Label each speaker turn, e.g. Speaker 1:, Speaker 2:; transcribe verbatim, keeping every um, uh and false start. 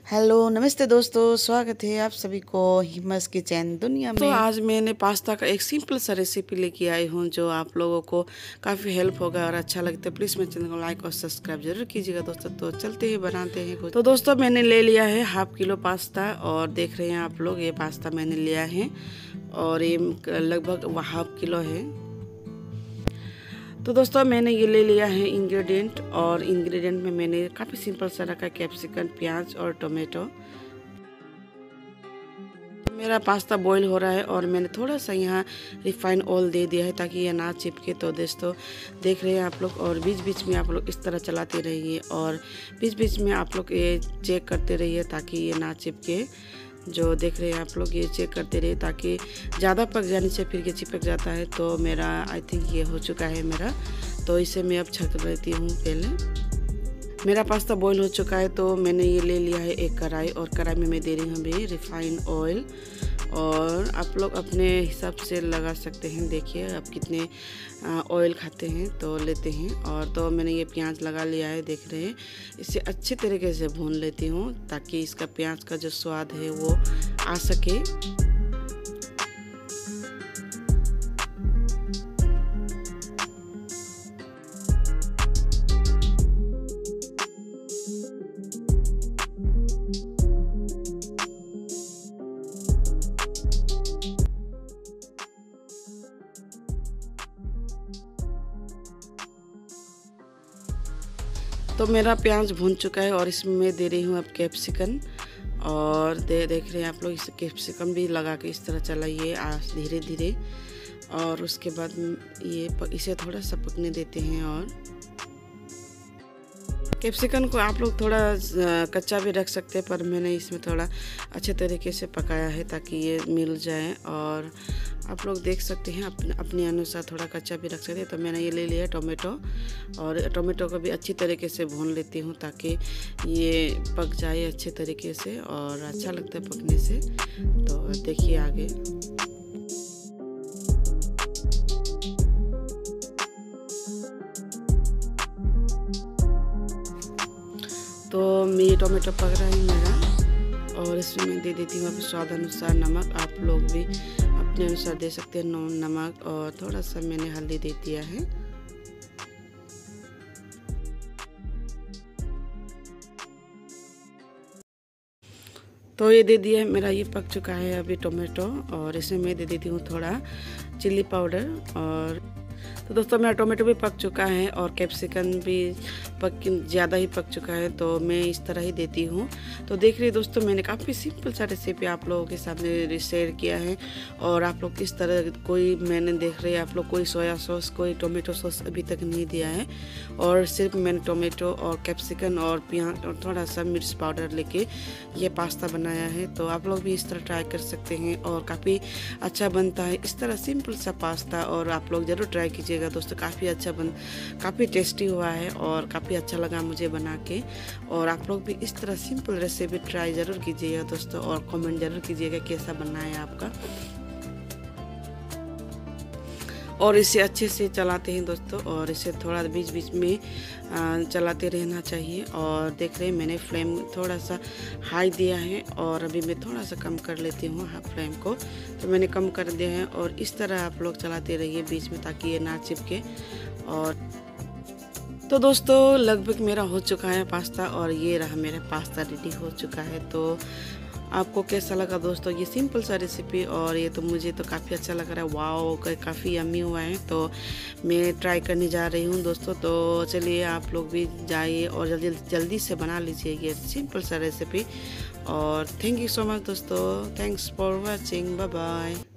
Speaker 1: Hello नमस्ते दोस्तों, स्वागत है आप सभी को हिम्मत किचन दुनिया में। तो आज मैंने पास्ता का एक सिंपल सा रेसिपी लेके आई हूँ जो आप लोगों को काफ़ी हेल्प होगा और अच्छा लगता है। प्लीज़ मेरे चैनल को लाइक और सब्सक्राइब जरूर कीजिएगा दोस्तों। तो चलते ही बनाते हैं कुछ। तो दोस्तों मैंने ले लिया है हाफ किलो पास्ता और देख रहे हैं आप लोग ये पास्ता मैंने लिया है और ये लगभग हाफ किलो है। तो दोस्तों मैंने ये ले लिया है इंग्रेडिएंट और इंग्रेडिएंट में मैंने काफ़ी सिंपल सा रखा कैप्सिकम, प्याज और टोमेटो। मेरा पास्ता बॉईल हो रहा है और मैंने थोड़ा सा यहाँ रिफाइंड ऑयल दे दिया है ताकि ये ना चिपके। तो दोस्तों देख रहे हैं आप लोग और बीच बीच में आप लोग इस तरह चलाते रहिए और बीच बीच में आप लोग ये चेक करते रहिए ताकि ये ना चिपके। जो देख रहे हैं आप लोग ये चेक करते रहिए ताकि ज़्यादा पक जाने से फिर ये चिपक जाता है। तो मेरा आई थिंक ये हो चुका है मेरा, तो इसे मैं अब छक लेती हूँ। पहले मेरा पास्ता बॉईल हो चुका है तो मैंने ये ले लिया है एक कढ़ाई और कढ़ाई में मैं दे रही हूँ अभी रिफाइंड ऑयल और आप लोग अपने हिसाब से लगा सकते हैं। देखिए आप कितने ऑयल खाते हैं तो लेते हैं। और तो मैंने ये प्याज लगा लिया है, देख रहे हैं। इसे अच्छे तरीके से भून लेती हूँ ताकि इसका प्याज का जो स्वाद है वो आ सके। तो मेरा प्याज भून चुका है और इसमें मैं दे रही हूँ अब कैप्सिकम और दे देख रहे हैं आप लोग इसे कैप्सिकम भी लगा के इस तरह चलाइए धीरे धीरे। और उसके बाद ये इसे थोड़ा सा पकने देते हैं। और कैप्सिकम को आप लोग थोड़ा कच्चा भी रख सकते हैं पर मैंने इसमें थोड़ा अच्छे तरीके से पकाया है ताकि ये मिल जाए। और आप लोग देख सकते हैं अपने अपने अनुसार थोड़ा कच्चा भी रख सकते हैं। तो मैंने ये ले लिया टोमेटो और टोमेटो को भी अच्छी तरीके से भून लेती हूँ ताकि ये पक जाए अच्छे तरीके से और अच्छा लगता है पकने से। तो देखिए आगे। तो ये टोमेटो पक रहा है मेरा और इसमें मैं दे देती हूँ स्वाद अनुसार नमक। आप लोग भी अपने अनुसार दे सकते हैं नमक और थोड़ा सा मैंने हल्दी दे दिया है। तो ये दे दिया है मेरा, ये पक चुका है अभी टोमेटो और इसमें मैं दे देती हूँ थोड़ा चिल्ली पाउडर। और तो दोस्तों मेरा टोमेटो भी पक चुका है और कैप्सिकम भी पक ज़्यादा ही पक चुका है तो मैं इस तरह ही देती हूँ। तो देख रहे दोस्तों मैंने काफ़ी सिंपल सा रेसिपी आप लोगों के सामने शेयर किया है और आप लोग किस तरह कोई मैंने देख रहे हैं आप लोग कोई सोया सॉस कोई टोमेटो सॉस अभी तक नहीं दिया है और सिर्फ मैंने टोमेटो और कैप्सिकम और प्याज और थोड़ा सा मिर्च पाउडर लेके ये पास्ता बनाया है। तो आप लोग भी इस तरह ट्राई कर सकते हैं और काफ़ी अच्छा बनता है इस तरह सिंपल सा पास्ता। और आप लोग ज़रूर ट्राई कीजिएगा दोस्तों, काफ़ी अच्छा बन काफ़ी टेस्टी हुआ है और काफ़ी अच्छा लगा मुझे बना के। और आप लोग भी इस तरह सिंपल रेसिपी ट्राई ज़रूर कीजिएगा दोस्तों और कमेंट ज़रूर कीजिएगा कैसा बना है आपका। और इसे अच्छे से चलाते हैं दोस्तों और इसे थोड़ा बीच बीच में चलाते रहना चाहिए। और देख रहे हैं मैंने फ्लेम थोड़ा सा हाई दिया है और अभी मैं थोड़ा सा कम कर लेती हूँ फ्लेम को। तो मैंने कम कर दिया है और इस तरह आप लोग चलाते रहिए बीच में ताकि ये ना चिपके। और तो दोस्तों लगभग मेरा हो चुका है पास्ता और ये रहा मेरा पास्ता रेडी हो चुका है। तो आपको कैसा लगा दोस्तों ये सिंपल सा रेसिपी? और ये तो मुझे तो काफ़ी अच्छा लग रहा है, वाओ काफ़ी यम्मी हुआ है। तो मैं ट्राई करने जा रही हूँ दोस्तों। तो चलिए आप लोग भी जाइए और जल्दी जल्दी से बना लीजिए ये सिंपल सा रेसिपी। और थैंक यू सो मच दोस्तों, thanks for watching, bye bye.